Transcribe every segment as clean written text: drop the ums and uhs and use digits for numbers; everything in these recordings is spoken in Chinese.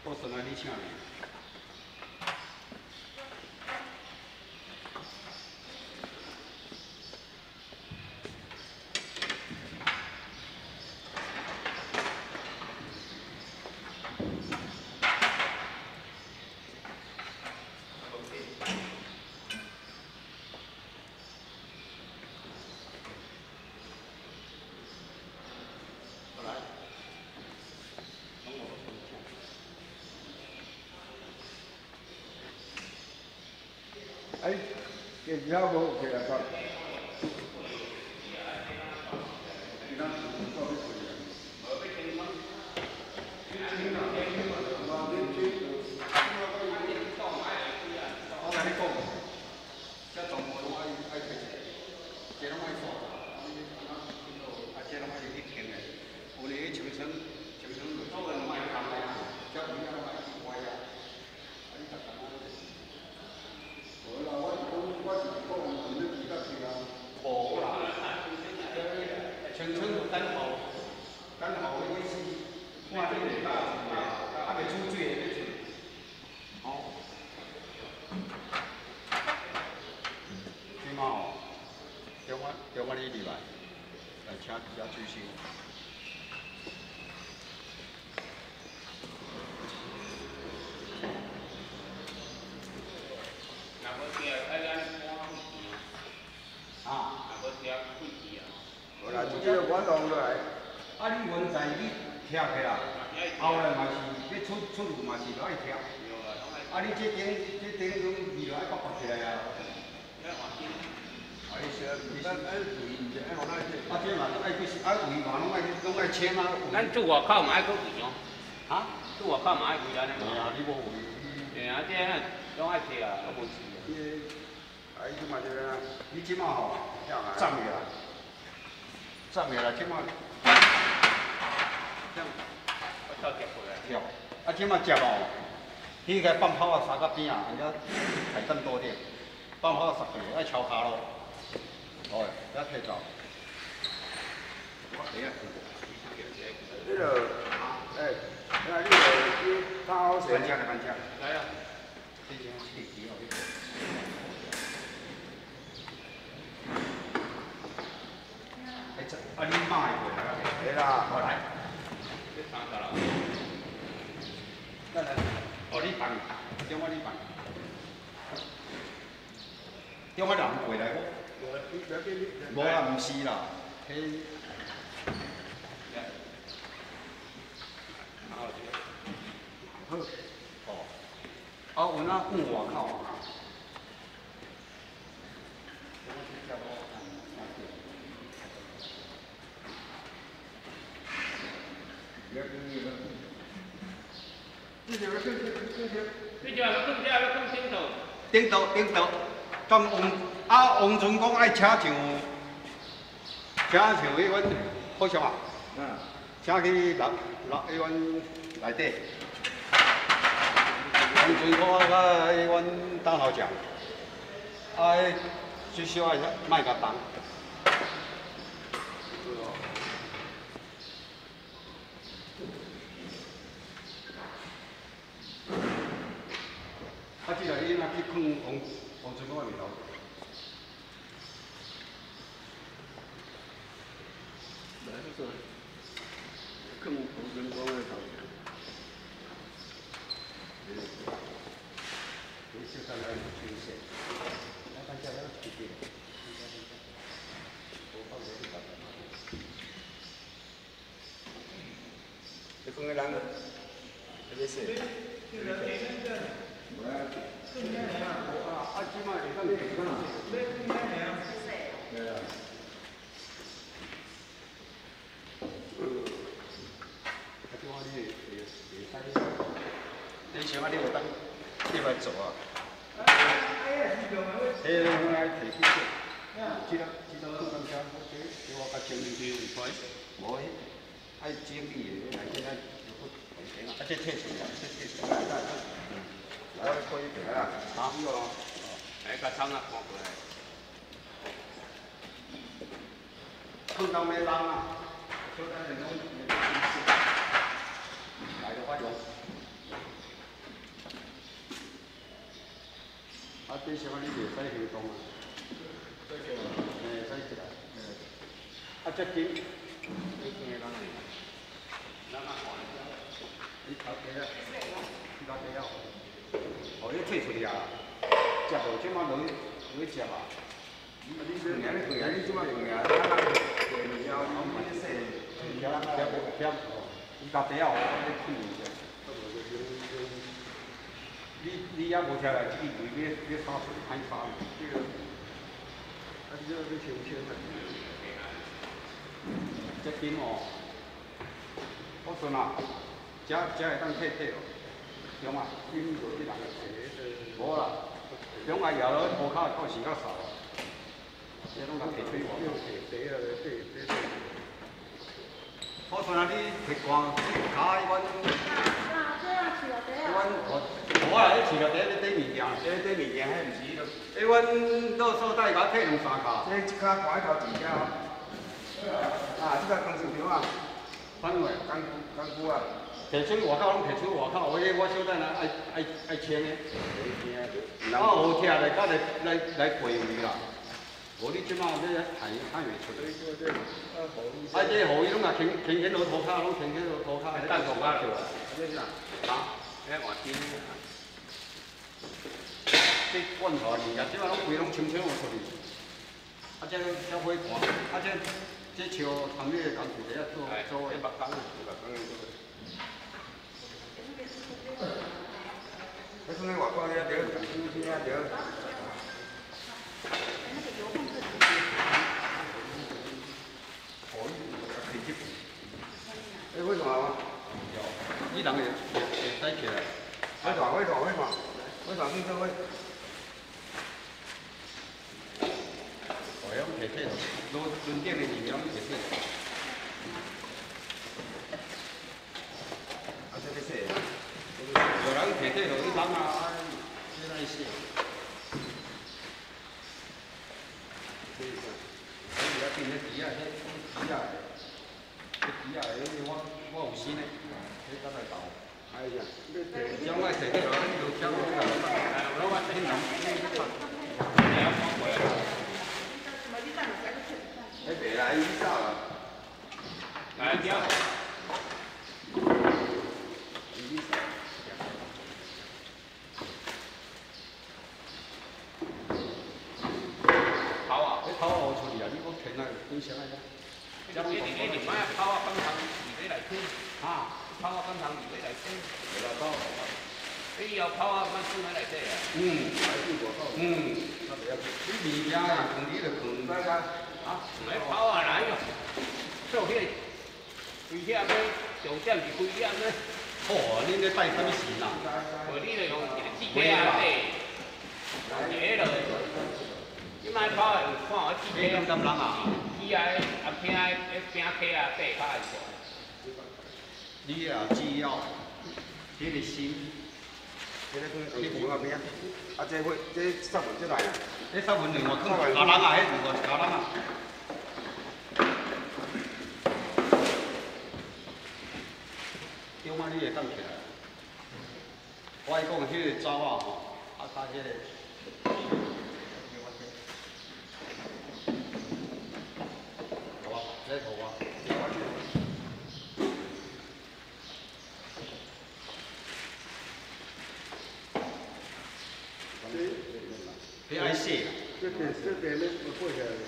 好顺啊，你请。 哎，给其他无给来讲。叫我你入来，来请比较注意。 若无听，爱咱搬开钱啊？ 若无听开钱啊？ 无啦，就这个管弄落来。 啊，你原在你拆起来，后来嘛是要出入嘛是都爱拆。啊，你这顶用二来拔起来啊？啊，你说，咱爱位，唔是爱往哪去？啊，这嘛爱去，爱位嘛，拢爱签啊。 咱住外口嘛爱去位哦。 啊？ 住外口嘛爱位咱的嘛。 啊，你无位。 对啊，这拢爱摕啊，都无钱。 啊，伊即嘛就啊， 你即马吼，站起来，站起来，即马， 我倒接过来。 对，啊，即马接哦，迄个放炮啊，三角边啊，人家台灯多点，放炮杀过，爱敲骹咯。哦，要退走。 这个，哎，那你个他好势。 搬家来搬家。 来啊！ 这间地皮哦。哎，这啊，你买过来啊？ 对啦， 好来。 这三十了。 来来，哦，你办，叫我你办。叫我人过来不？无啦，唔是啦，迄。好，哦，啊，有哪往外口啊？顶头，当王俊讲爱请上迄阮好像啊，请去迄阮内底。王俊讲啊，甲阮当头讲，至少爱卖甲动。啊，即个你若去看王俊讲的面头。 看王俊讲的头。你小看来出现，来搬家来出现。这风个人，特别是。啊，即卖会当地方。对啊。你想啊，你有当你来做啊？迄个我来提起做，这个做感觉，给我甲整理有快，无迄爱整理的，来现在就不同啊，这贴出来，这贴出来，来可以得啊，好哦， 来，甲厂啊搬过来。 碰到没人啊？就在那种来的话用。 啊，这些你袂使行动啊。使起来。啊，这紧。你头家啊？哦，你退出去啊？食无，即马落去食啊？你这你即马用啊？伊家底啊，你去一下。你也无听来，这个位要杀出歹杀。啊，这要清清啊。这边哦，我说啊，这会当退退哦，中啊，金就这人个无啦，中啊摇落涂骹到时较少啊，这拢甲摕水王。我说啊，你摕光骹阮。我来去了第物件，第物件迄毋是咯。阮到所在甲退两三骹。这一骹挂喺头前遐。啊，这个工程条啊，反过工具啊，提出外口拢提出外口，我小等爱清的，然后好听来甲来过位啦。无你即马这还袂出。啊，这雨伊拢啊轻轻落涂骹，拢轻轻落涂骹，等涂骹着啊。这是啥？啊？这换金。这罐头物件，即马拢规拢清清有出去。啊，这小火盘，啊这像旁边的工具在遐做诶，木工诶做。你从那外口遐着，新鲜遐着。哎，为什么？你人会使起来？为什么？为什么这会？哦，遐摕体，轮顶的物件拢摕体。啊，这要洗。有人摕体，有人啊，这来洗。这个，你要变那猪啊，迄猪啊，这猪啊，我有心的，这刚才搞。哎呀，将我摕体落，就将我我听人。哎，别来伊走了。来掉。跑啊！你跑啊，我出去啊！你我停啊，你啥呀？你买跑啊，放糖二来听。啊，跑啊，放糖二来听。对啦，跑。你要跑啊，放水来底啊。那不要紧。你物件放你就放在个。啊，来跑啊来哟！做迄危险要上点是危险呢。哦，恁咧拜什么神啊？无你著用一个纸壳啊底，下落。你莫跑啊，看我纸壳。你敢人啊？纸啊，啊拼啊，拼壳啊底较会大。你啊，只要迄个心。你扶那边啊，这会这三文这来啊？这三文另外放家人啊，迄另外家人啊。中啊，你会当起来。我讲迄个走啊吼，啊加迄个。好啊，这好啊。你爱洗啦？这边要过下来。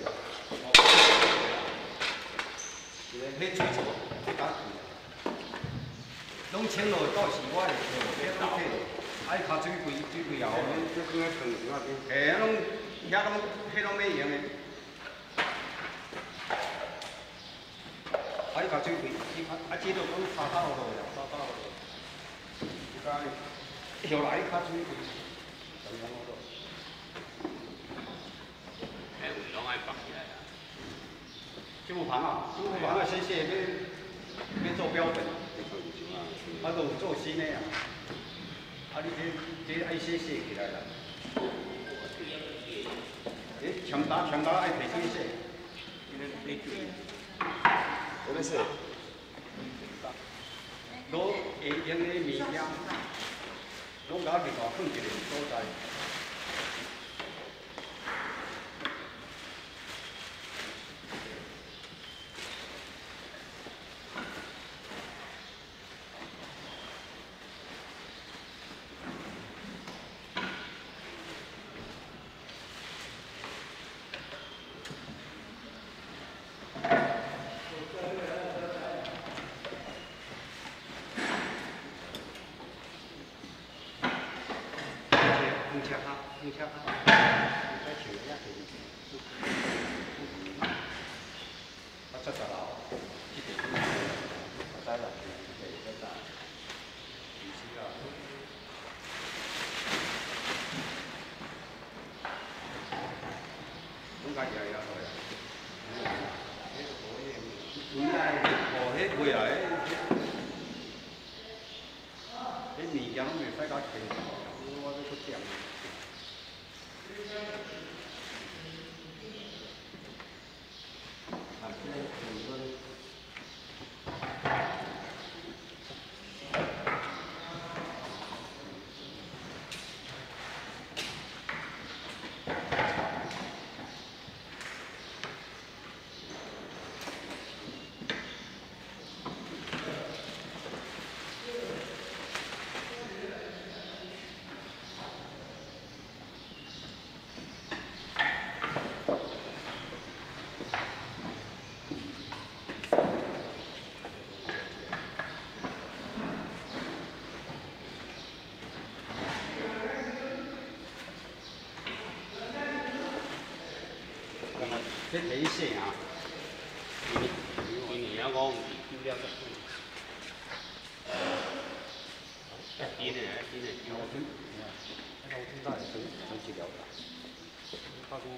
你吹错，你打拢清落到时我会去拢退落，爱卡水柜后。这放在床那边。嘿，拢遐拢迄拢要用的。爱卡水柜，啊这都讲沙倒落呀，沙倒落。你讲，后来卡水柜，怎样我都。哎，位拢爱放起来啦。金木盘啊，金木盘啊，先要做标本。啊，都做新的啊！啊，你这爱洗起来啦。诶，强大爱提洗洗。我要洗。攞会用的物件，拢甲另外放一个所在。 车卡，用车卡，再请人家给你。我出十楼，这地方我知啦，这地方大，唔知啦。咁家己也有去。唔係，哦，迄過來，迄物件拢未使搞清楚，我要去點。啊，即個評論。这提醒啊， 今年我唔丢了个。今年。 我听，我听到成几条了，他说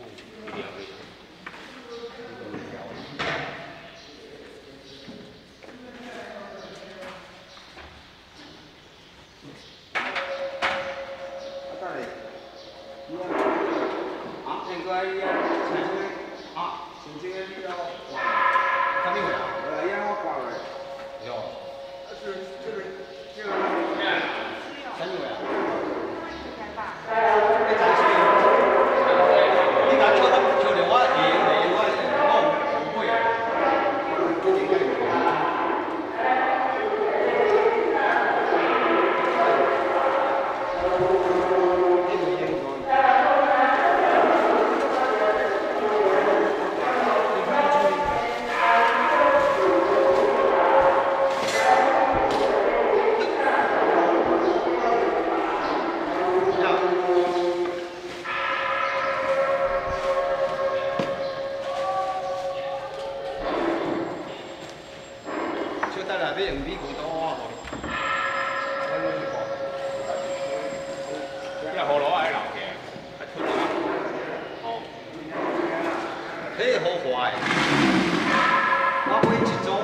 啊，应该前几个你要挂，啥物事啊？我挂了。哟，这个。啥物事啊？你暂时，你敢叫着我我唔会啊。迄好坏，我买一组，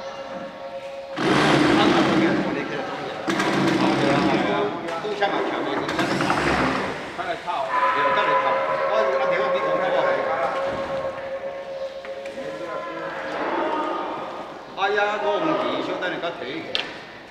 我后面我哋去做嘢，都请埋强嘅，都真系炒，真系炒，又真系炒，我电话俾广州啊！哎呀，我唔记，想等你家睇。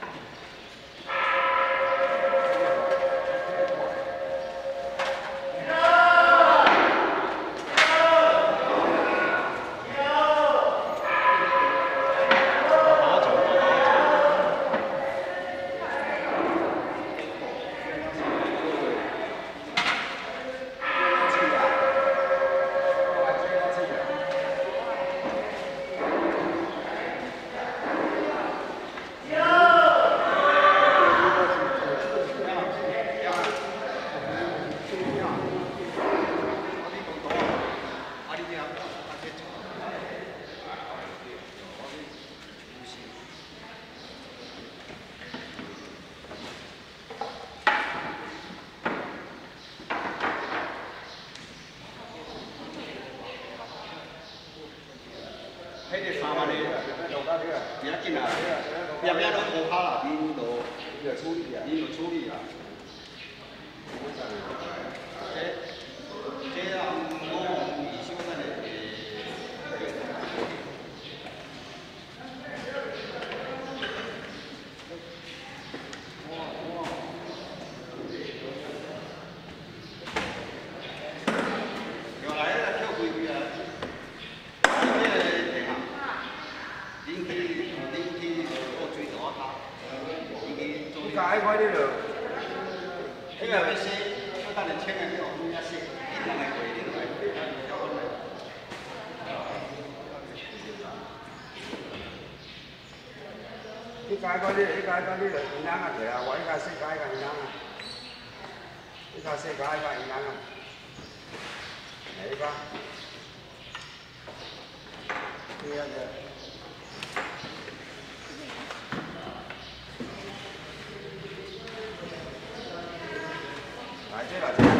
迄个3万的，你要进来，边边都涂骹啦，恁就处理啊。这啊，我维修咱的。又来了，跳规矩啊！你解开呢度，呢個係寫，我等你清嘅呢個空一寫，呢個係佢呢個係。你解開呢度，你解開呢度，唔啱啊！其實我依家識解㗎，唔啱啊！ 你看世界爱看银行啊，哪一个？对啊对。来这来这。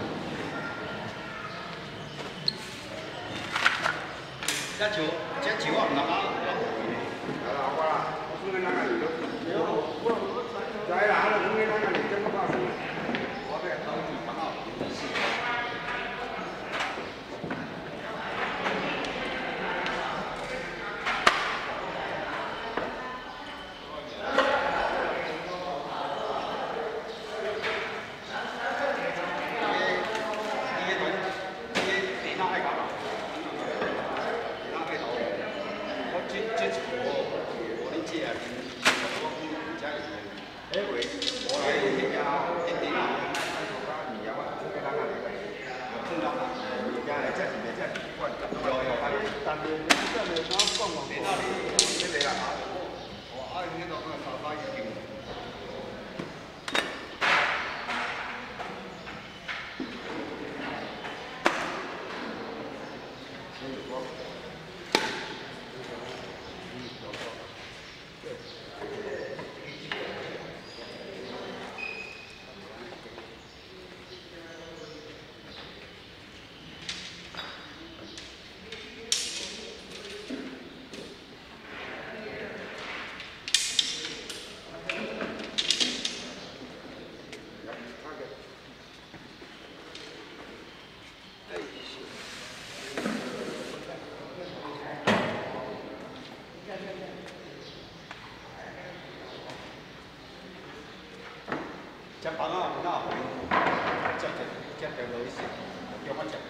这球啊，唔能打。 来啦，我啦，我算你哪个了？在啦，我算你哪个了？怎么办？我这头几盘啊， 这棒啊，那这条路线，叫乜只？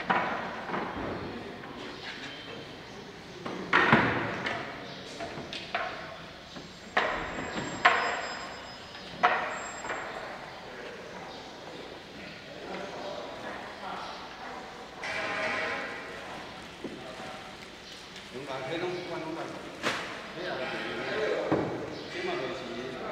用大黑龙关龙干，没啊，这嘛就是。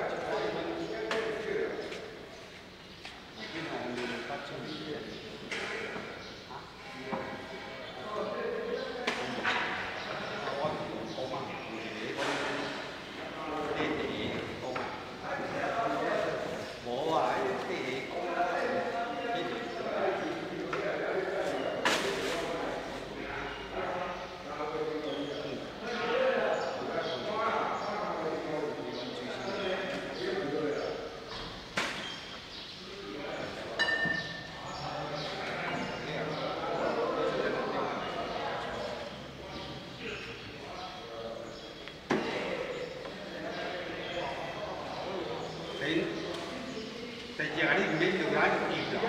第二下你唔免用眼掂啦。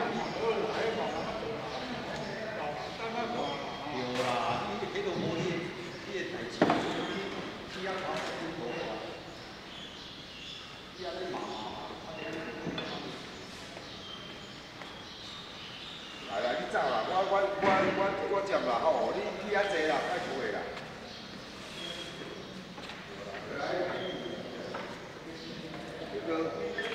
对啦，你喺度冇啲第二啲一跑先好啊，啲你麻。 来啦，你走啦，我接啦吼，你去遐济啦，太久的啦。这个。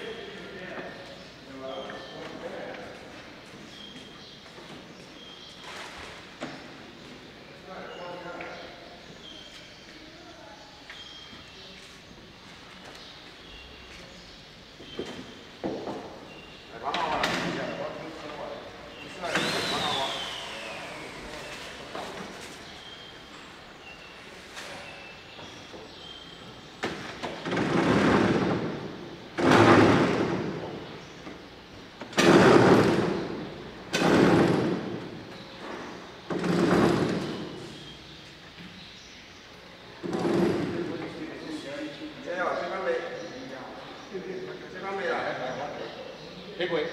几贵？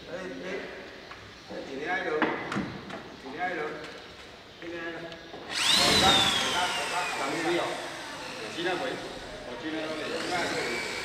一年落，一年落，那个， 人水哦，钱啊袂，钱啊袂，钱啊袂。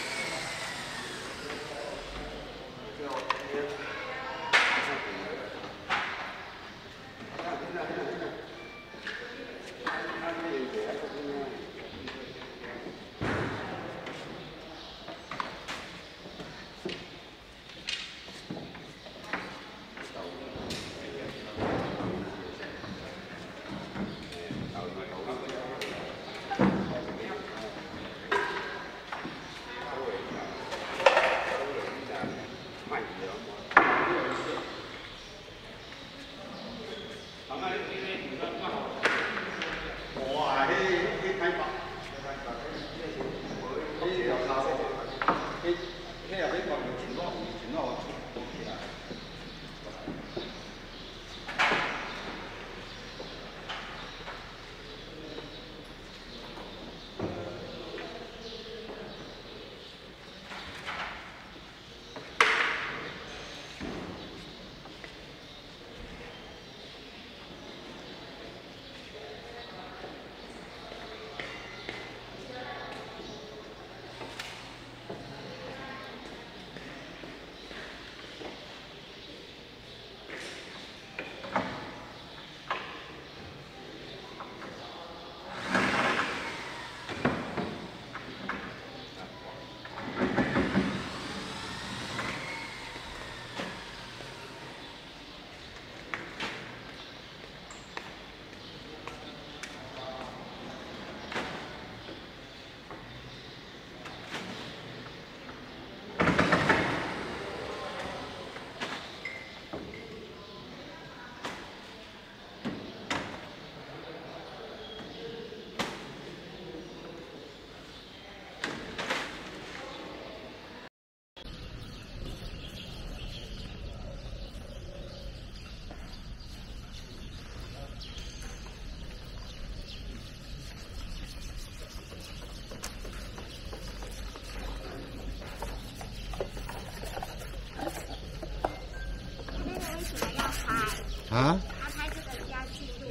啊？ 他拍这个要记录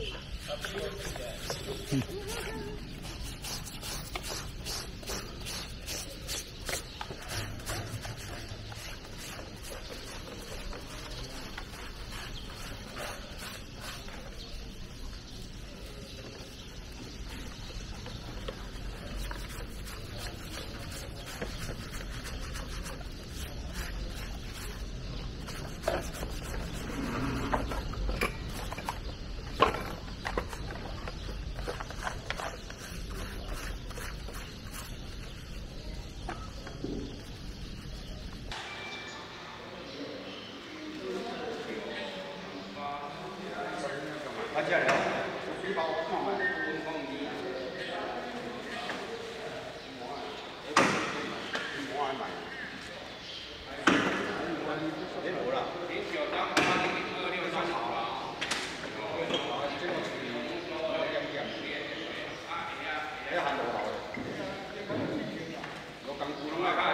嘛？ 啊，这了，你把我看卖，我爱买。哎，无啦。哎，还落后嘞。落工夫拢爱买。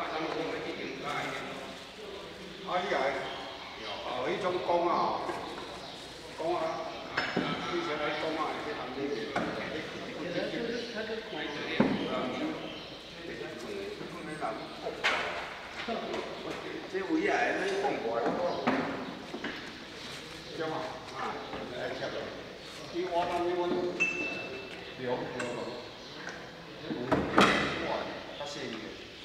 啊，你来，哦，迄种讲啊，讲啊。 以前来讲啊，去当兵， 这位啊，那放过来， 对嘛？啊，来吃了。伊我当你阮聊，哇，较细腻。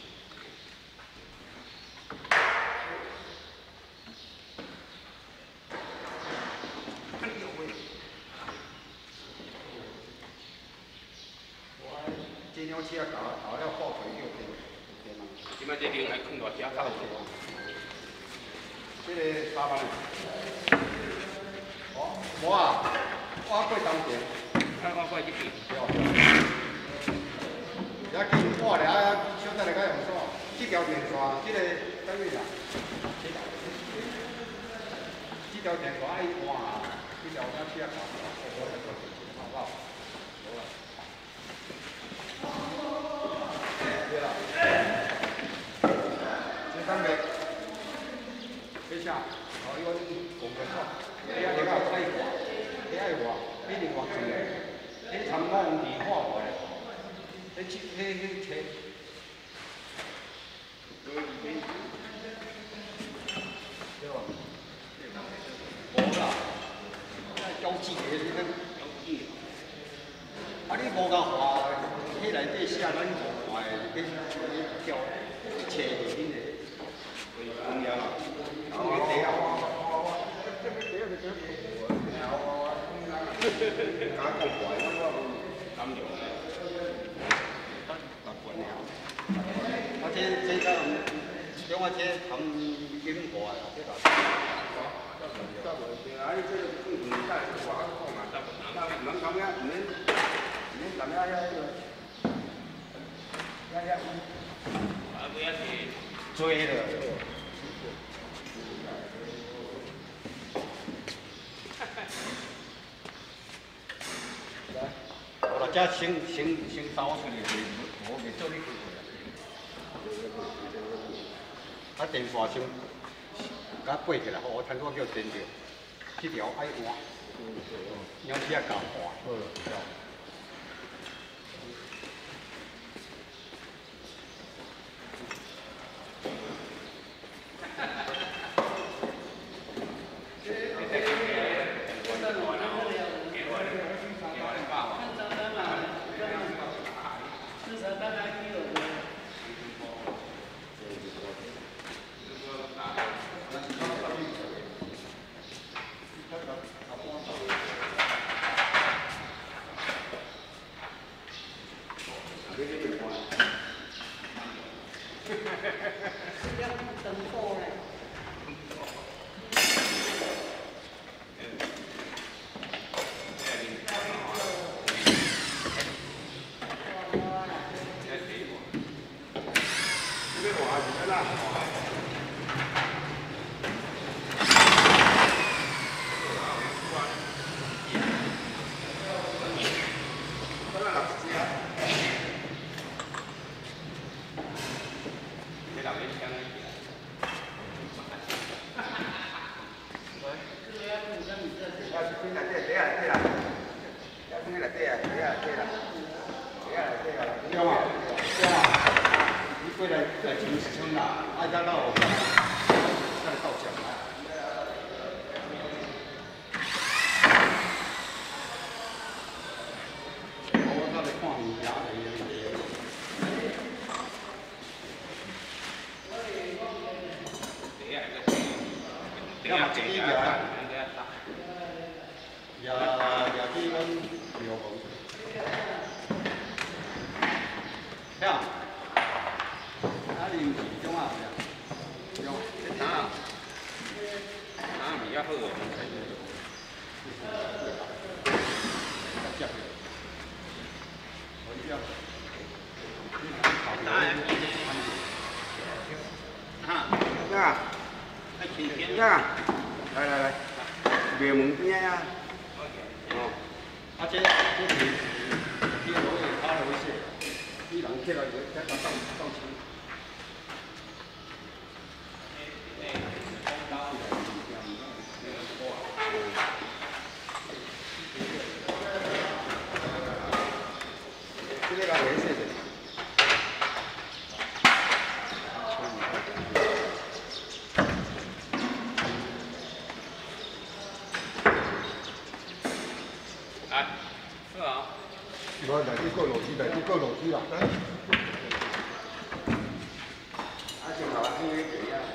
这辆车搞了后腿6天， 即摆这顶还困大车走。 这个3万。哦，无啊，我过当店。 我过去边。 也紧，我俩小等下甲用线，这条电线，这个等于啥？这条电线爱换啊，这条咱车搞好不好？好了。 对啦，这等下， 这下，哦，伊讲讲个错，你啊你啊爱画，你爱画，你就画出来，你参考用字画过来，你切切。无啦，交际的迄个交际。啊，你无甲画，迄内底写咱无看的，你叫切是恁个。 重要啦，我地啊，加工坏了我甘用，习惯了。我这叫我这含金华啊，这个。啊，你这个唔带话讲嘛，唔能咁样，唔能咁样呀， 啊，不要去追了。 我啦，这先扫出去，我未做你开过啦。啊，电话先甲背起来，我听我叫电着，这条爱换，鸟只甲换。来，别门边呀。哦，啊这是这楼也塌了一些，伊人起来就再把当清。这个没事的。 我来去过楼梯，来去过楼梯啦。啊，正好去那边呀。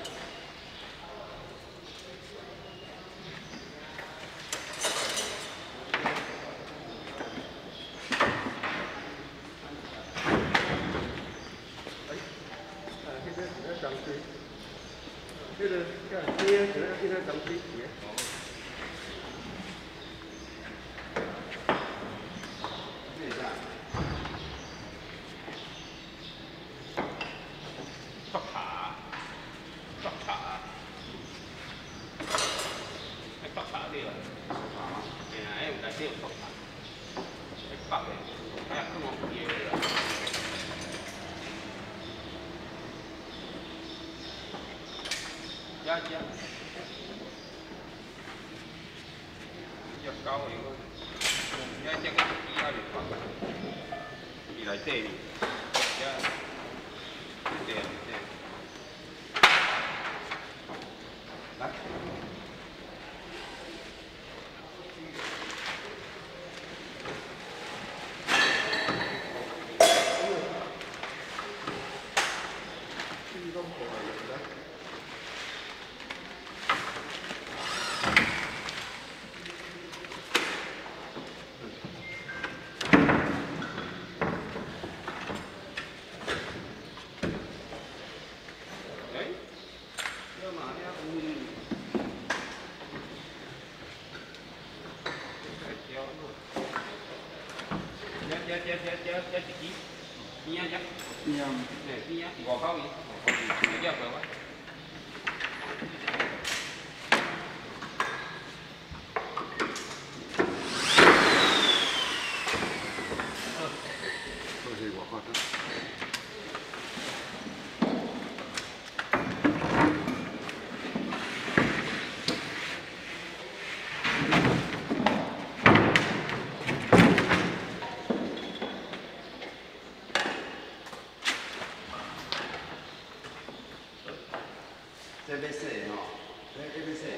哎，这个张飞，这个这个张飞。 加。 要高的个，要这个底下就放，伊内底呢，对。来。这一支边仔只，边仔外口伊，了了个。 就是我看的。这要洗吼，这要洗。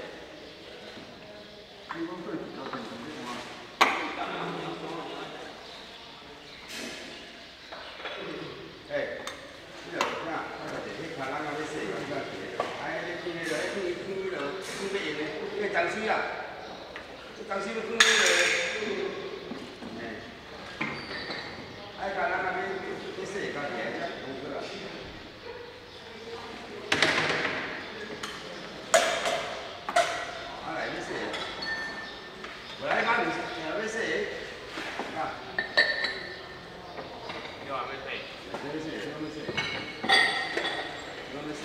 你讲对几多钱？你看。哎，你着啥？你看咱个要洗，你看，哎，你看迄个，看要用的，那个脏水啊，这脏水要看迄个，哎，看咱个要洗，家己个弄过来。我来讲，要洗，啊， 要还没洗， 要洗，要洗，要洗，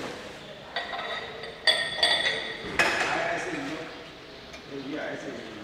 爱洗你，你爱洗你。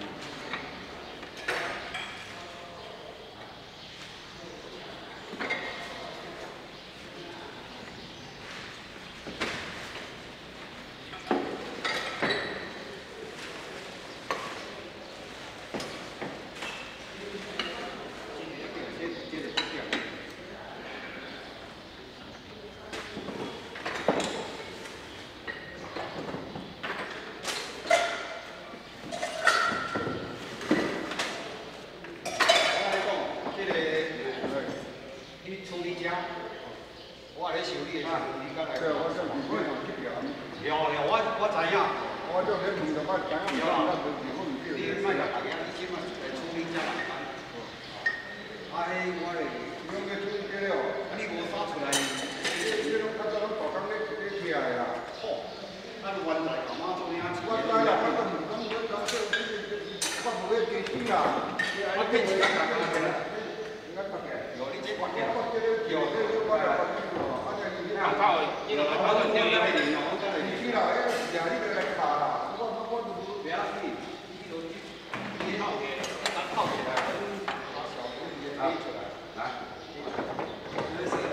我来修理的时候，你敢来？对，我这不会用这条。我知影。我这边问到我知影，你莫甲大家你即马来处理遮麻烦。哎，我嘞，用个处理了，你无扫出来，你拢较早拢大工咧起来啦。好，咱原来干嘛做呢？我知啦，我都唔讲，我讲这我无要加水啦。我变一个大工去啦。应该发嘅，有你这发嘅，有我来发嘅。 外口的，这个外口的这个。 你啦，哎，是啊，你个来打啦，我不要去， 你套起，咱套起来， 把小东西也推出来，来，没事。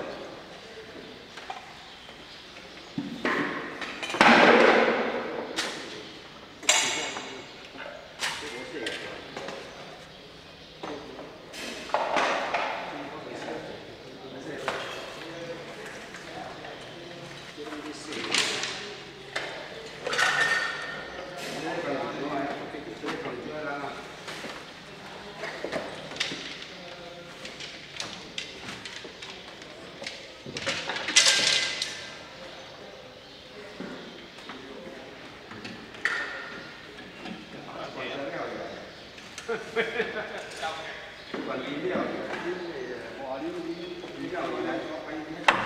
管理料，哇，你料理来说，哎，你看，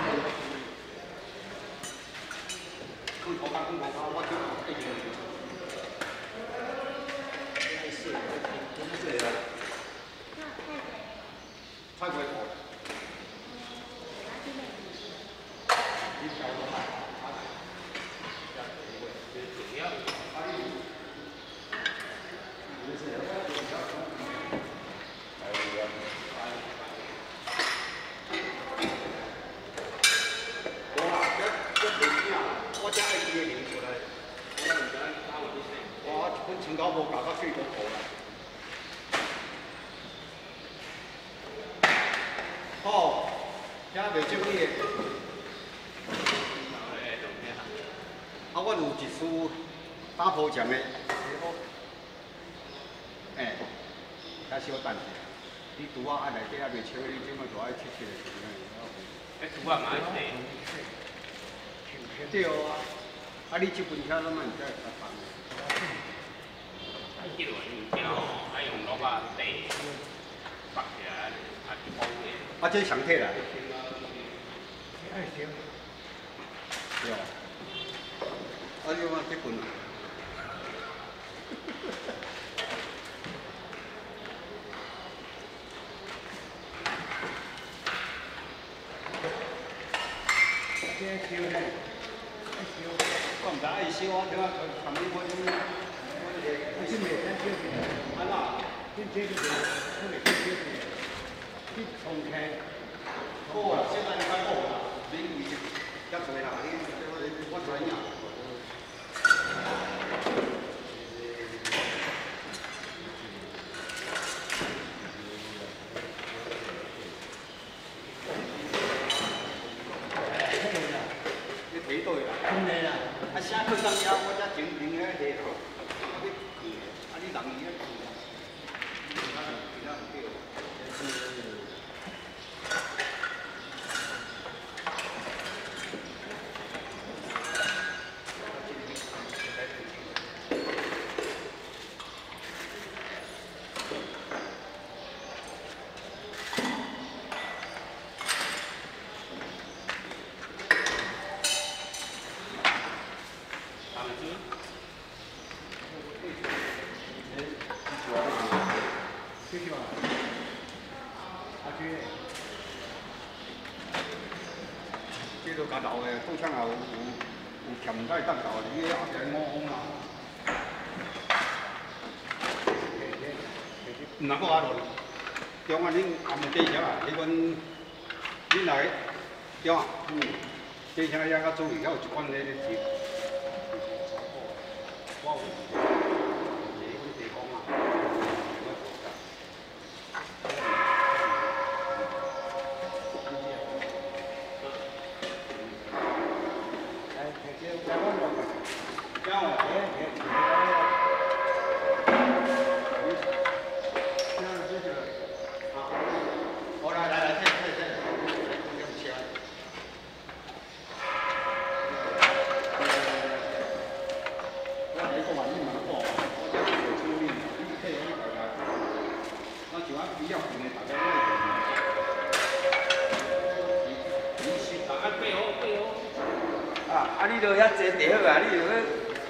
空头发，我就哎呀，真是的，菜龟头，你搞的嘛？我家爱捏出来，我唔知。 身高无高到最高高啦。好，遐袂少你的。啊，我有一丝打破墙的，遐小等下，你拄啊内底还袂少，你即摆就爱切切的。 拄啊嘛爱地。 对啊，啊你即份遐拢蛮在放。 迄落物件吼，爱用落啊地绑起来，啊一方面。 啊，这上体啦。对啊。啊，你看这份啊。我唔知爱烧啊，对啊，旁边我种，安那？好啊，现在你看好啦，你以前较侪啦，我知影。你睇到啦？真诶啦！啊，写课上遐，我遮前面遐下吼，啊你去，啊你人伊遐去，其他唔对。这个甲老的做枪也有欠债当头，你后边五风啦。唔能够下落，中啊，恁暗暝底车啊，迄款恁来，中啊，底车遐较注意，遐有一款迄个是，我有一款地方啊。啊，你著遐坐地好啊，你著去。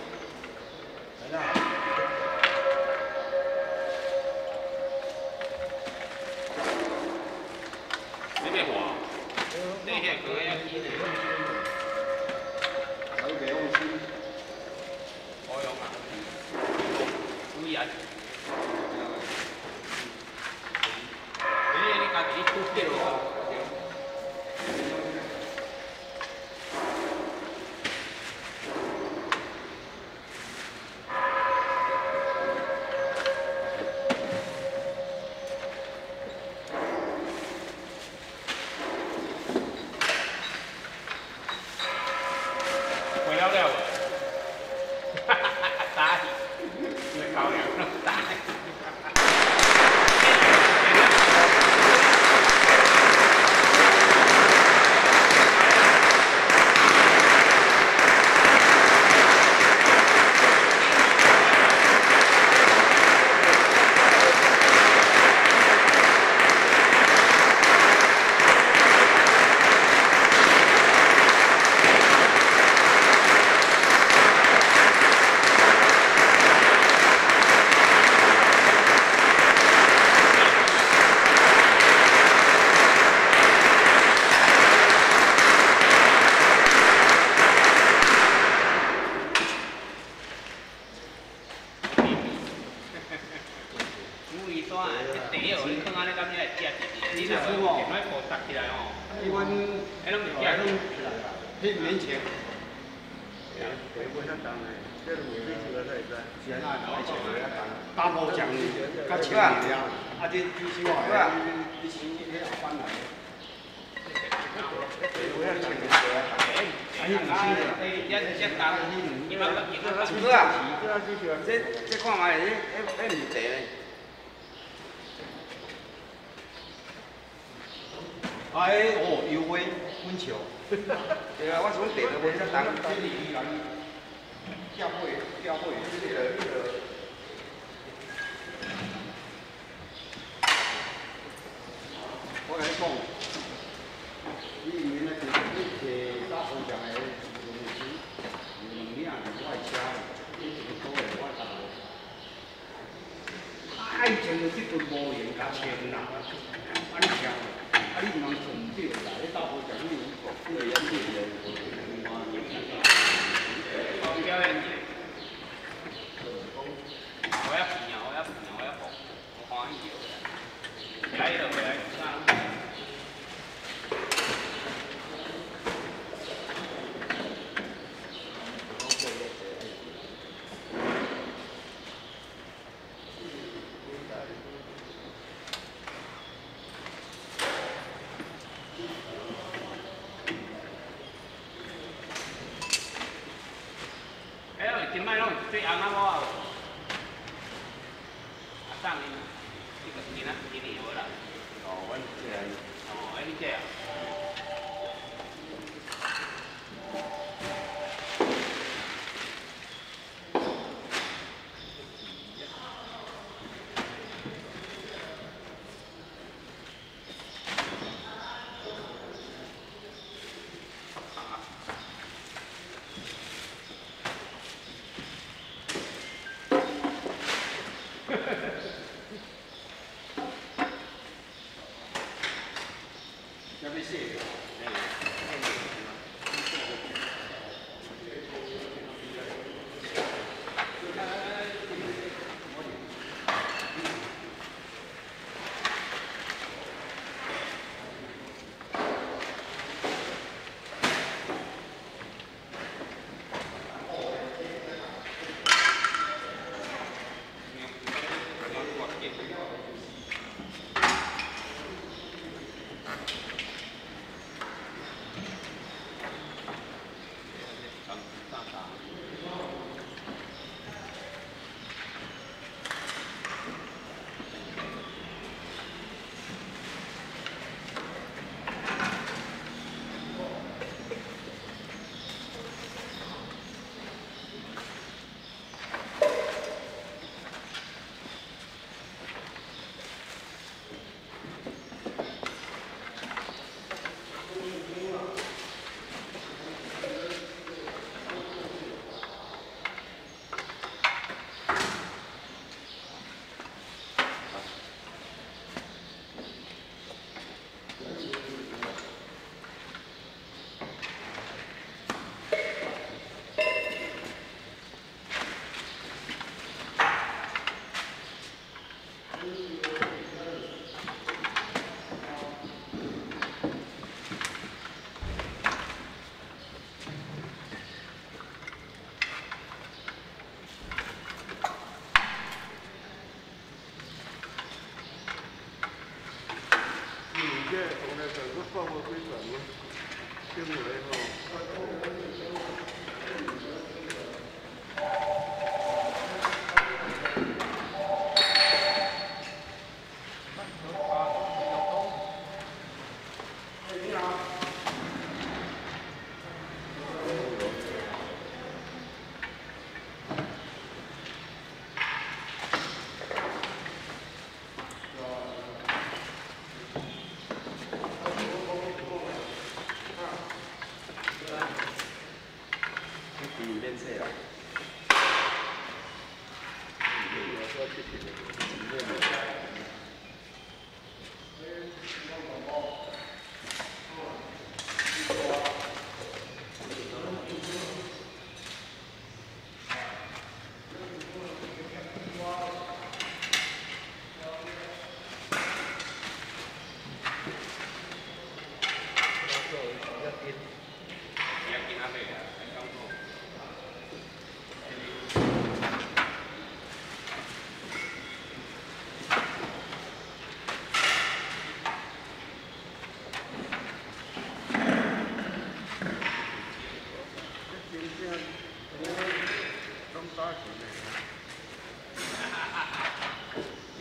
你咩话？你遐讲遐几呢？ 好袂放心。 好用啊！注意啊！你家己出去咯。 1年前。 对，我想当然，这是我最喜欢的一个。 先啊，爱穿个啊，大波酱较清面了，啊，你小个，你先你后翻来。我要穿个鞋啊，啊，迄唔是啊，哥啊，这看卖，迄唔地咧。哎，哦，油花滚球。对啊，我从地都买只当，这里伊人钓货，这个。我甲你讲，你以为那是你打工匠的用钱，用两领我车，你一个多月我打无。爱情就这份无用加钱啦，啊你听，啊你唔通顺着啦，你打工匠你有讲，你会演戏的， 我表演的，我要平啊，我要放，我欢喜的，来就来，上。今摆拢最红啊我啊，啊送你，这个今年无啦。 哦，阮这个。 哦，你这啊。 要要洗的。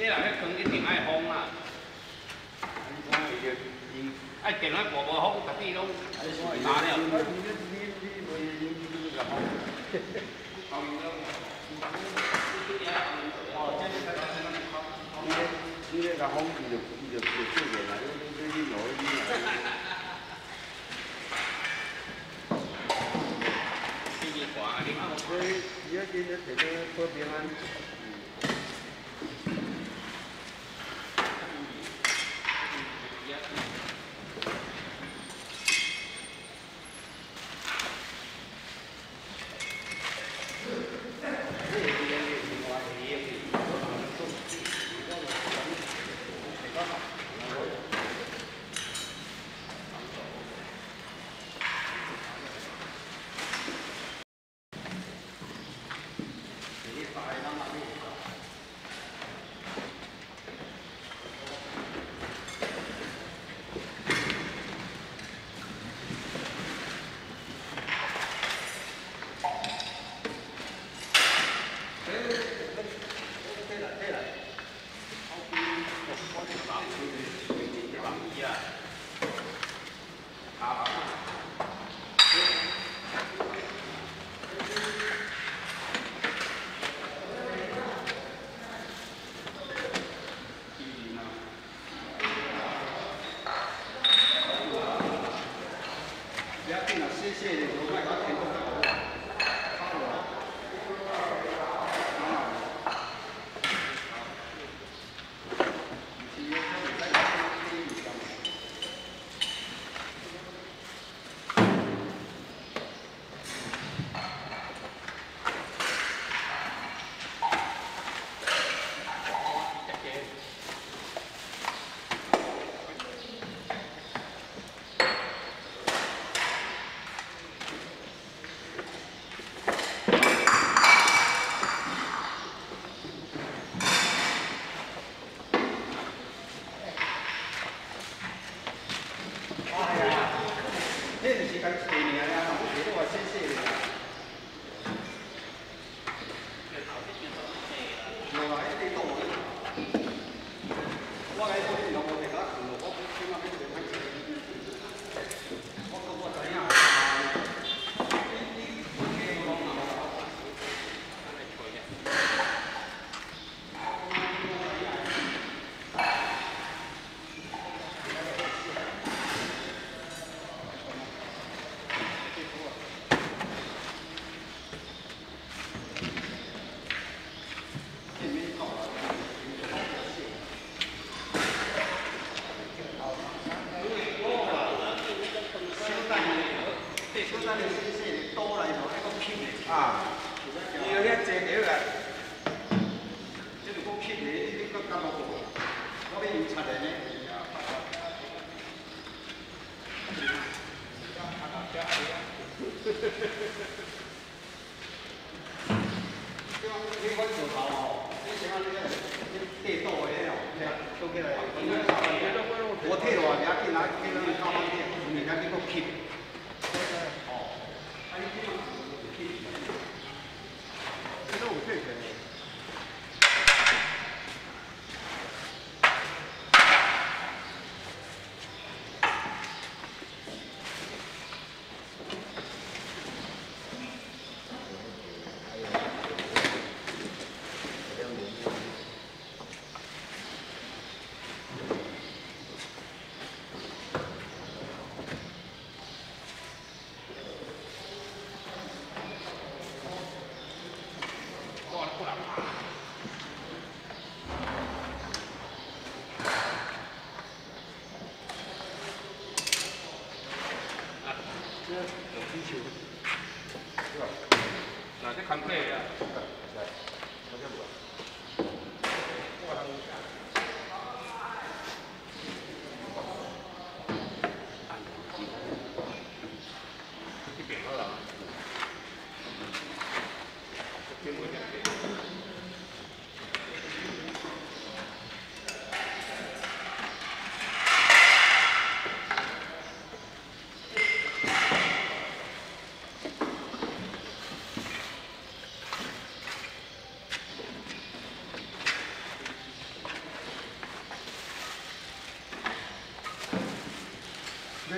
你若迄坑一定爱封啦，爱电话无封，逐底拢打了。 你咧甲风，伊就做个啦，你攞伊啦。所以，伊个今日摕到保平安。 我退落，人家去拿去那高汤店，人家去个 keep。哦，啊你这样 keep， 这都有退钱的。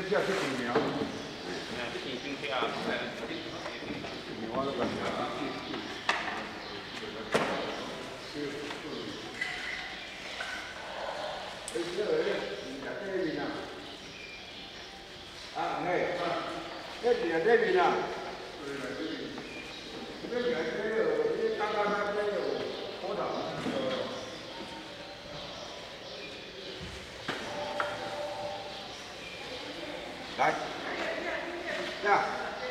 叫去公庙。 这挺新鲜啊， 我那个。啊，嘿，这是这边啊。这边这个，你刚刚那边有多少？来，这样。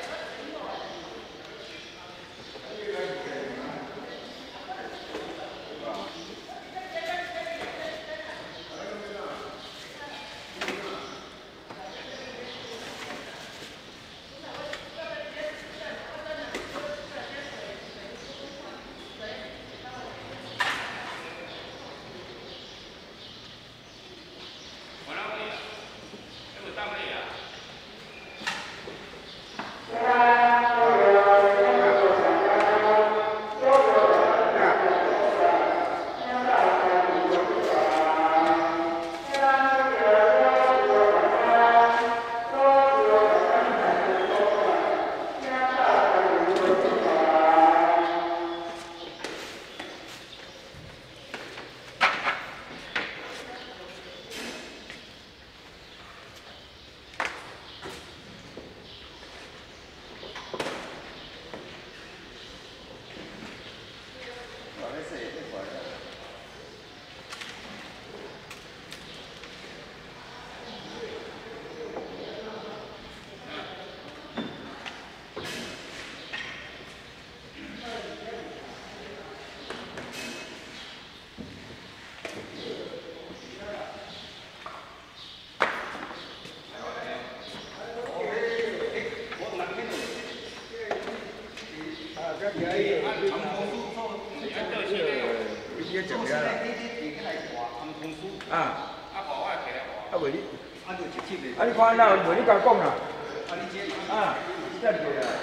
你看那袂你甲讲啦，啊，真对啊。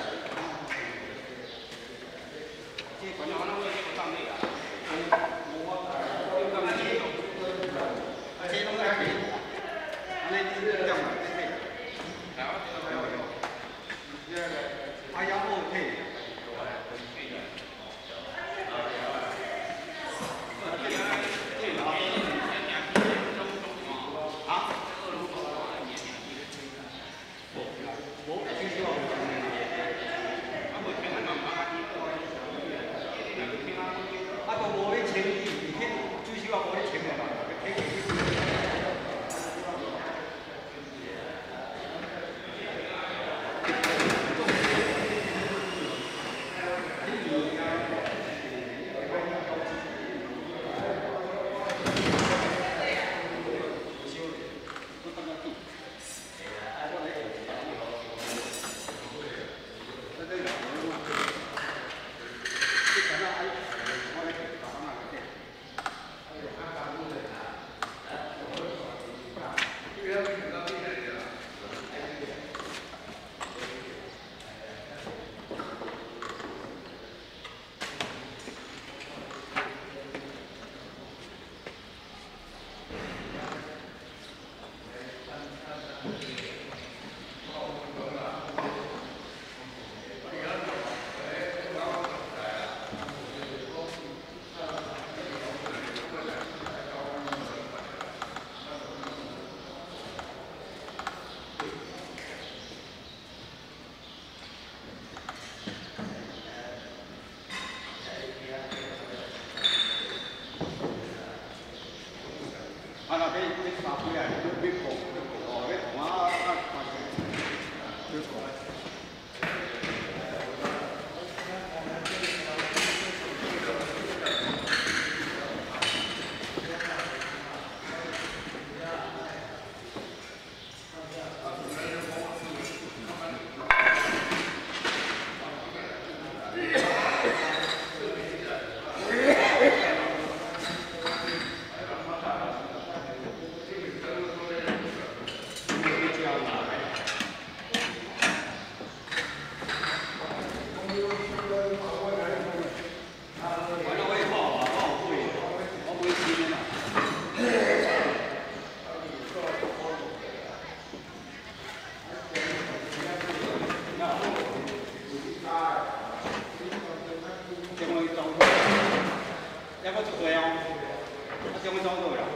要不做对哦，我将我找到了。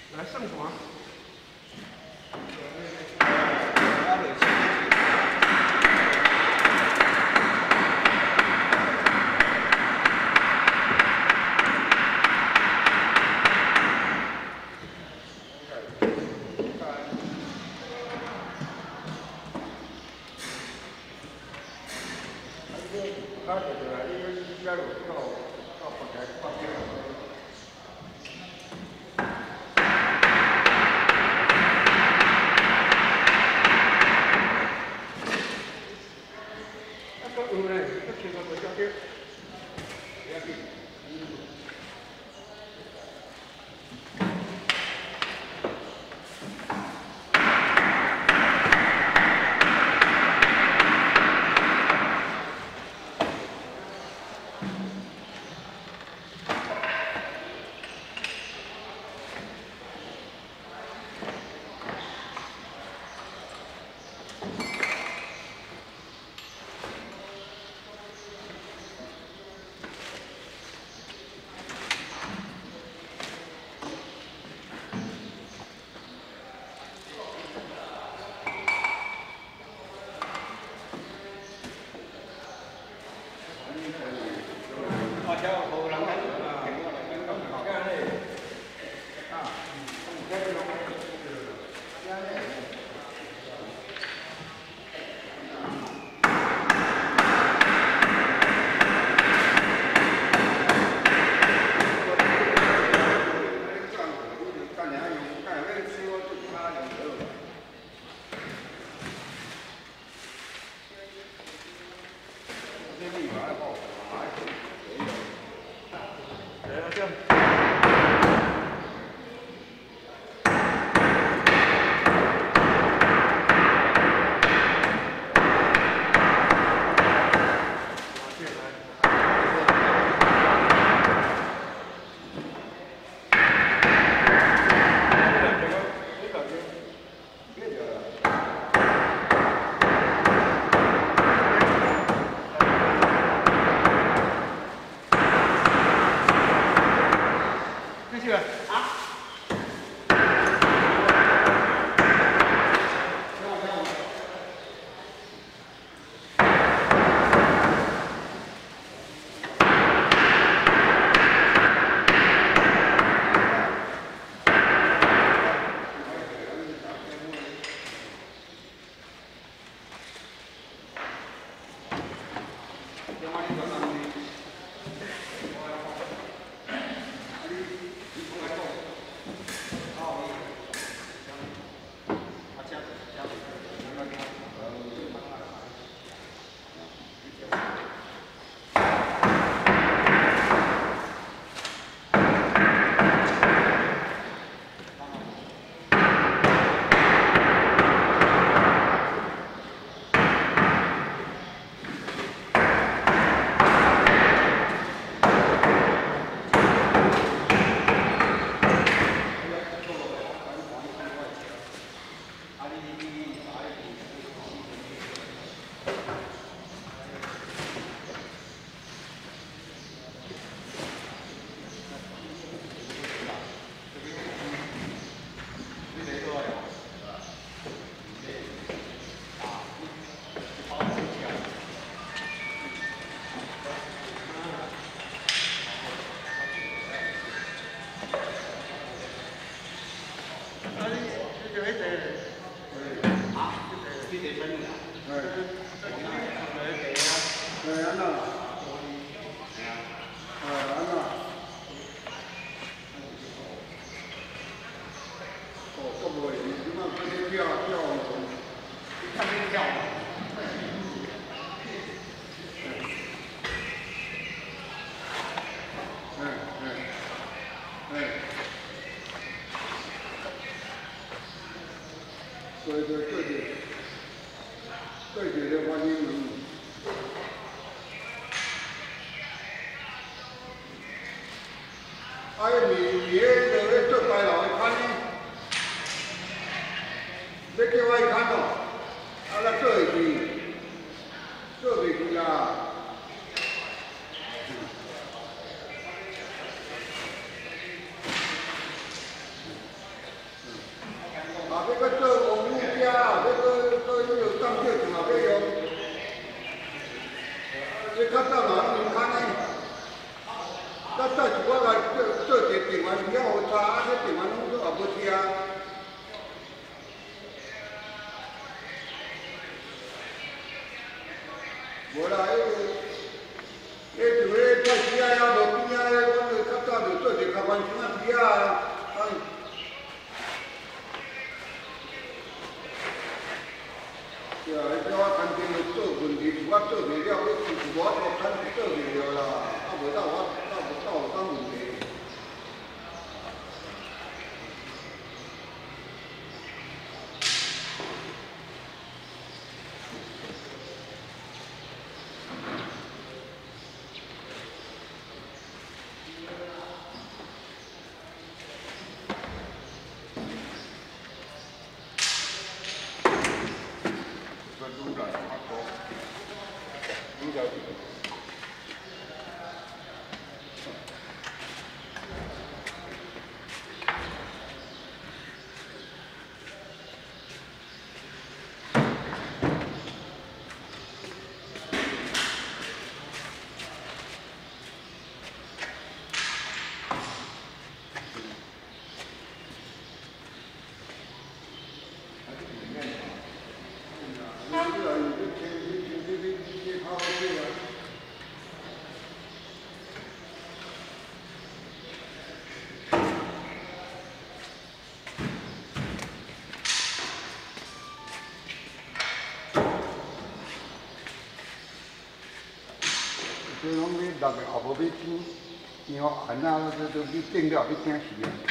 来上床。 啊，要搁做王母家，要搁有当叫什么要用？你较早嘛用看呢？早是我来做一个电话，了有查，啊，这电话拢做也无听。无啦，迄就迄太时啊，路边啊，我就较早就做一个开关箱啊，时啊，对啊，迄我工程就做问题，是我做袂了，是我做工做袂了啦，啊，袂当我有当问题。这拢要落个，也无要听，然后按啊，都你定了，要惊死啊！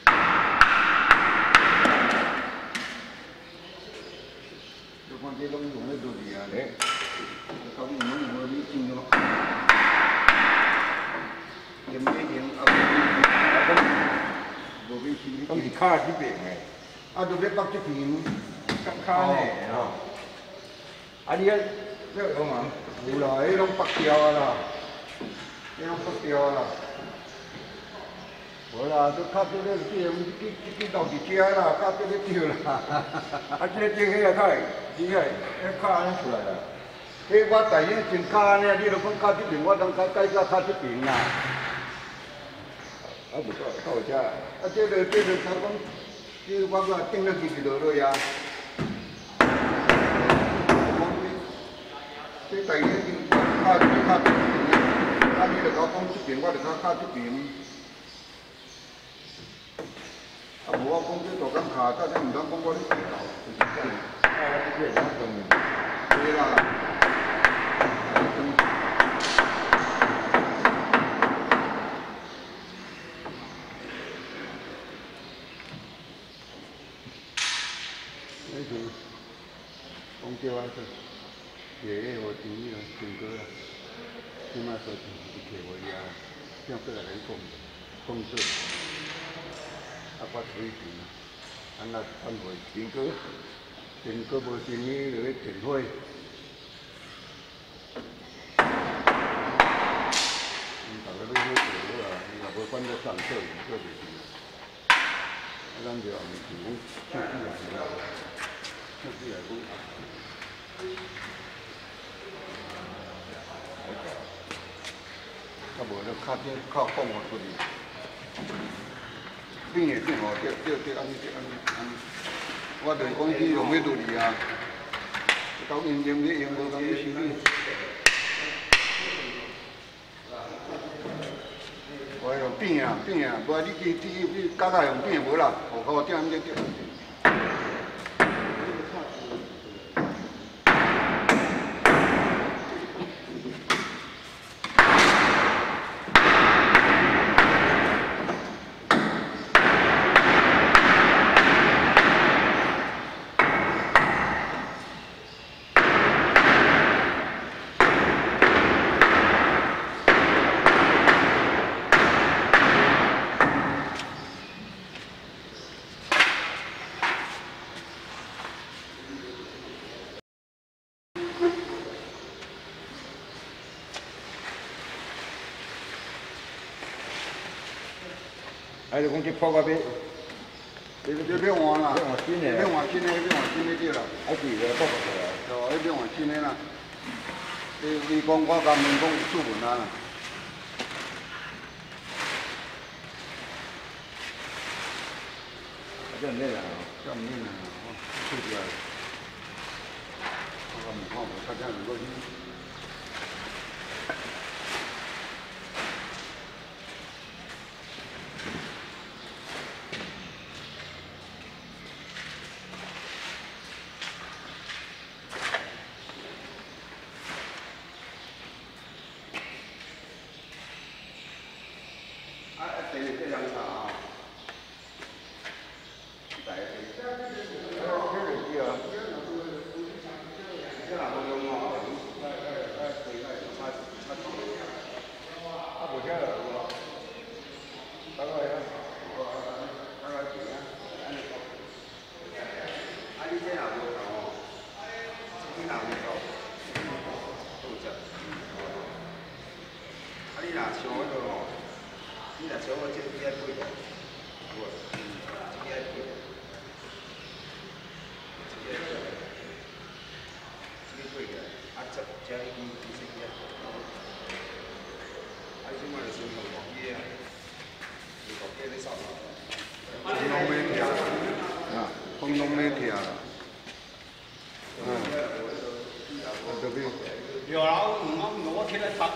就看这拢用咧多厉害咧，到你拢无你听咯，用咩用无要听。 都是卡这边诶， 啊，就要北这边， 卡呢吼。啊，你啊，要用啊？ 有啦，迄拢北调啊啦，迄拢北调啊啦。无啦，都靠这个这到伫遮啦，靠这个调啦。 啊，这迄个卡，你个迄卡安出来啦？ 迄我大眼真卡安尼，你著讲靠这边，我当改到靠这边啦。 啊，不错，到遮。 啊，这个他讲，这我个顶了几落落呀。这大眼睛靠这边，啊，你著甲我讲这边，我著靠这边。啊，无我讲这大工卡，到底毋通讲我咧调，就是这样。 啊，这个两种。 对啦。讲叫啊说，爷爷我听你听歌啦，即摆说一切我呀，向过来甲你讲说，啊我推荐，安那反悔听歌无听你就去电火，大家都好做好啦，你若无管得上做做袂成，啊咱就后面就讲出去来啦，出去来讲。啊，无就靠这靠讲我出去，变诶变哦，对，安尼，我著讲去用迄道理啊，到用你用无讲你修理。我用变啊，无你加加用变无啦，我点安尼点。 啊，就讲这破到尾， 你别换啦， 别换新的， 别换新的，别换新的对啦。 还是个不过来。 哦，你别换新的啦。你讲我甲问讲有出门啊啦。 这唔对啦， 这唔对啦，出去啊。我唔看无，大家如果去。 这两场啊，这个对啊，这哪都用啊，他不晓得我，大概几啊？啊，你这哪有哦？你哪有哦？都这，啊，你哪像那个哦？ 你若像我这几啊几个，我几啊几个，几个，啊这20几啊，啊即摆就先用大机啊，用大机咧扫扫，风拢免听，啊，风拢免听啦，对不对？有啦，我起来擦。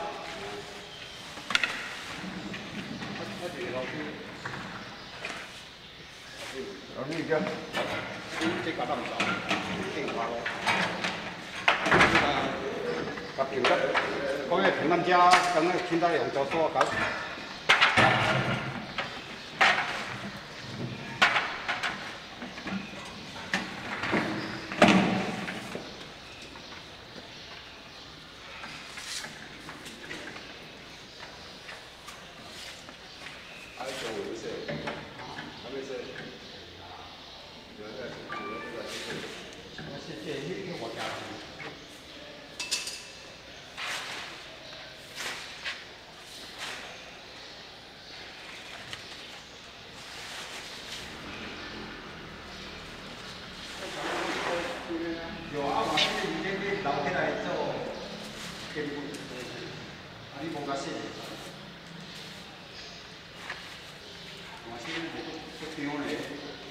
老师讲，这个咱唔走，电话咯。甲平得，讲个平安家，讲个现在用做所搞。有啊，嘛，以前你留起来做根本，啊，你无甲写，嘛是不张嘞。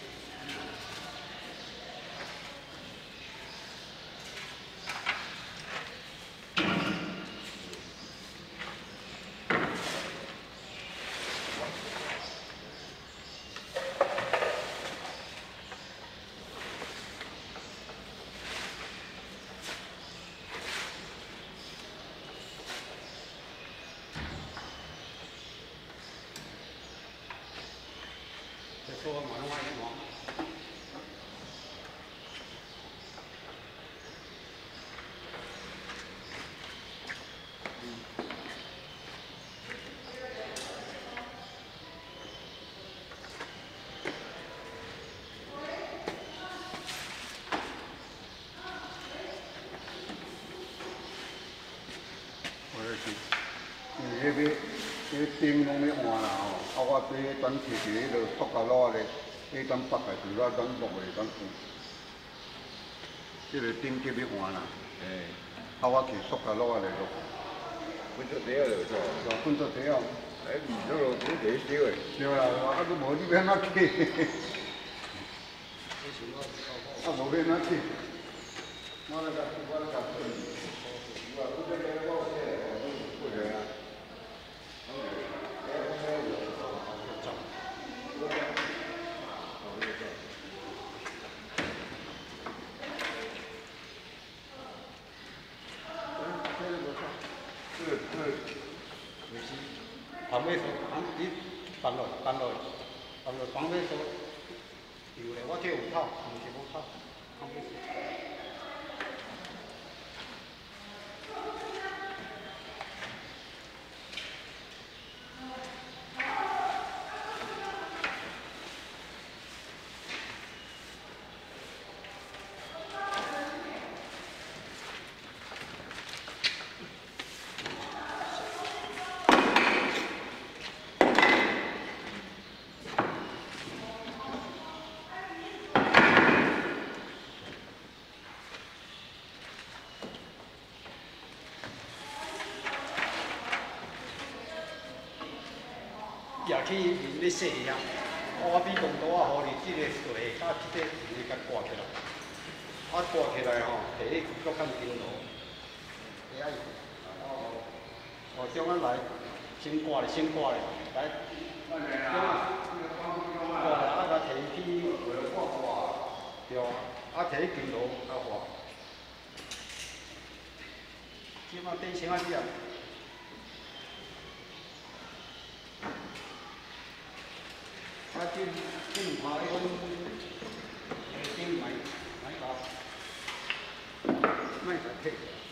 说马上话一忙。我这是，那边那灯拢咧换啦吼，啊我这转摕一个就塑胶螺咧，迄转拔来除了转落来转换，这个灯这边换啦，啊我摕塑胶螺来落。 分做地啊，就错。 就分做地啊。 哎，二楼只地少诶。 对啦，啊都无你要哪去？啊无要哪去？我来甲分。我不这个我这不对啊。旁边说，你放落，放旁边说，有嘞，我这有套，唔是无套，旁边。 去咧说呀，我比动刀啊，互你这个做甲这个你甲挂起来，啊挂起来吼，摕去搁较紧路，你爱，哦，中央来，先挂咧，先挂咧，来，挂咧，啊，甲摕去对啊，啊摕去紧路较滑，即马底先啊点。 啊，这两排迄种，顶买搞，卖个铁。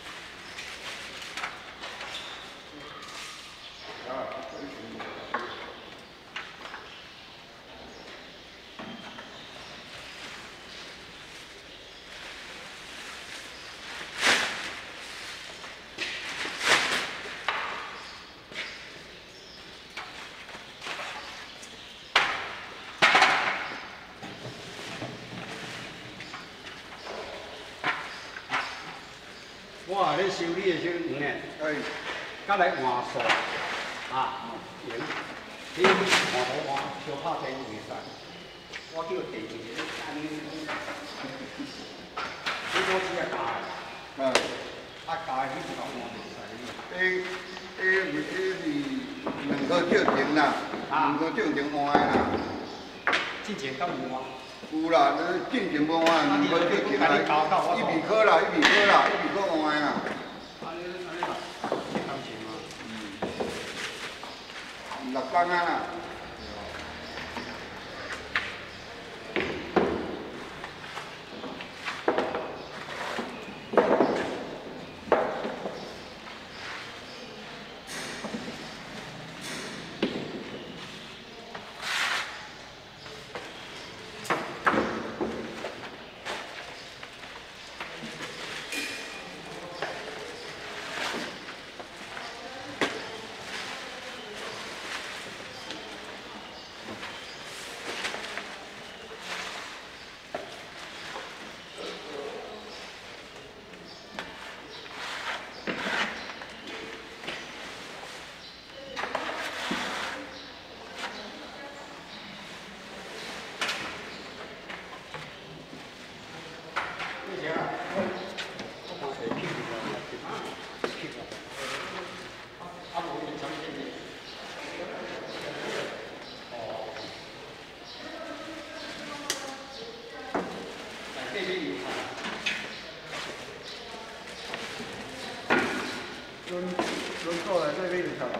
我咧修理的时候，甲来换数啊，用，你换好换，小拍灯袂使。我叫第二个安尼，你我只系加，加你不讲换袂使。 两个少钟啦，两个少钟换啦。 之前敢有换？ 有啦，进前无换，两个少钟啦，一米科啦，一米科换啦。 安尼啦，这感情嘛。 6工啊啦。 轮过来这边就好了。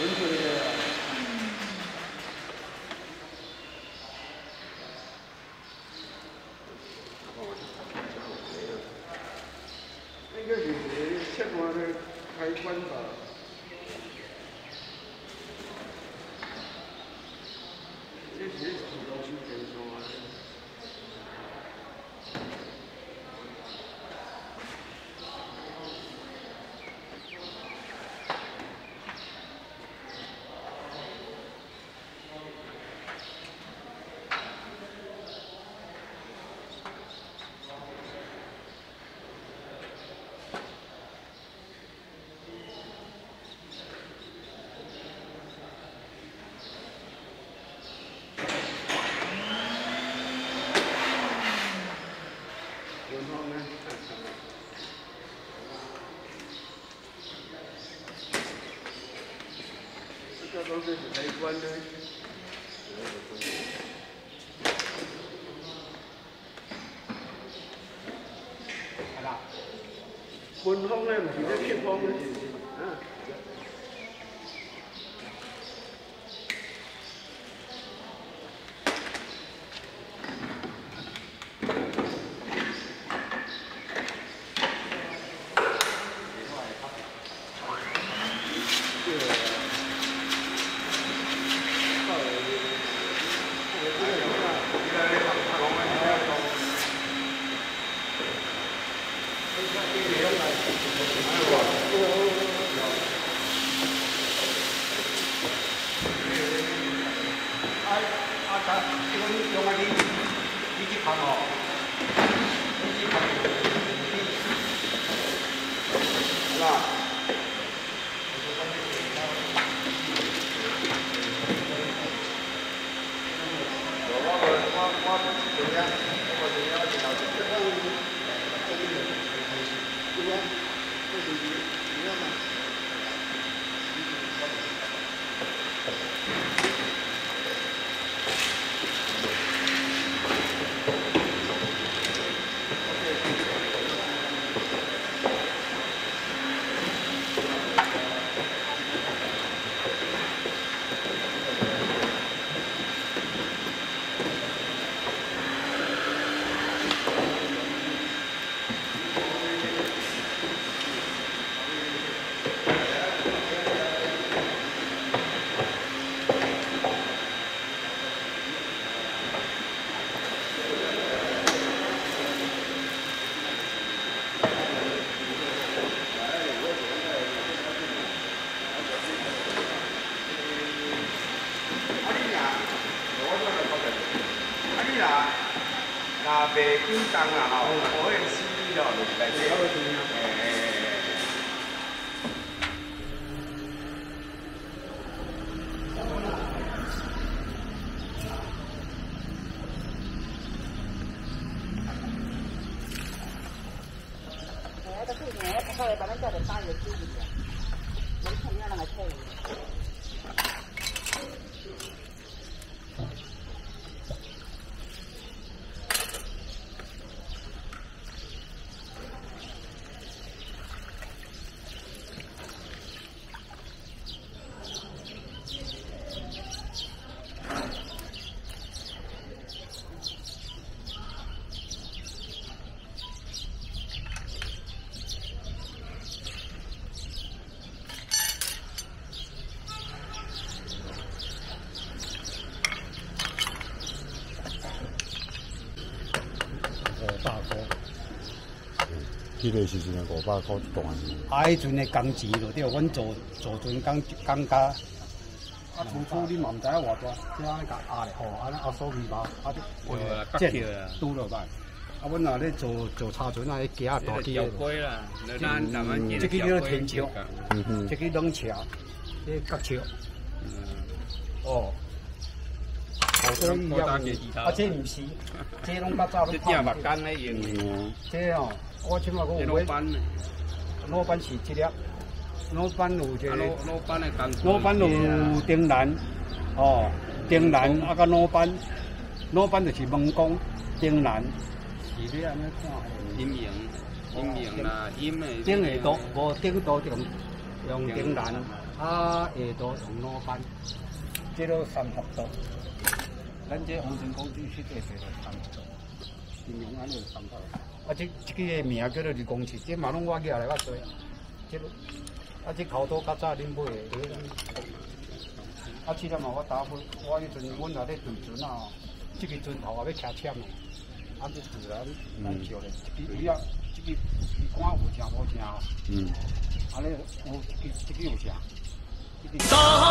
那个就是切换的开关吧。这是自动修正上啊。这都是开关的。係啦，半空咧唔是咧切方咧，啊。 袂紧张啦吼，无迄个死理咯，就是来这。 迄个时阵500块一段。 啊，迄阵的工钱就对，阮做阵工价，初你嘛毋知影偌大，即安甲压咧，吼，安尼压缩尾巴，啊，剪拄落来。啊，阮若咧做叉船啊，迄夹大机的。这个叫天桥，这个冷桥，这角桥。哦。所以啊，这毋是，这拢较早拢拍。这目干咧用。这哦。我即马讲有买，老板是这粒，老板有这个，老板有丁兰，哦，丁兰啊个老板就是蒙公丁兰，是你安尼看？阴影啦，阴的。顶下多，无顶多就用丁兰，啊下度用老板，这个3合度，咱这红尘工具去对做3合度，形容安尼3合度。这个名叫做2公尺，这嘛拢我举来较多。这这口刀较早恁买的，这个嘛我打分，我迄阵阮也咧对船啊，这个船头也要车签的，这自然咱照咧，这个鱼啊，这个鱼竿有正无正哦。安尼有这个有正。